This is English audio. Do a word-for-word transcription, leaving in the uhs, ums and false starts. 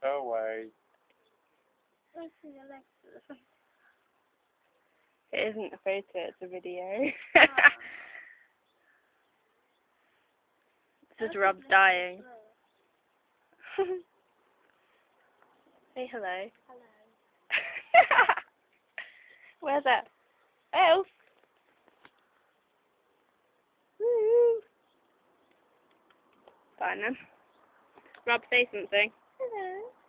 Go away. It isn't a photo, it's a video. This is Rob's dying. Say hello. Hello. Where's that? Elf! Woo! Fine then. Rob, say something. Hello.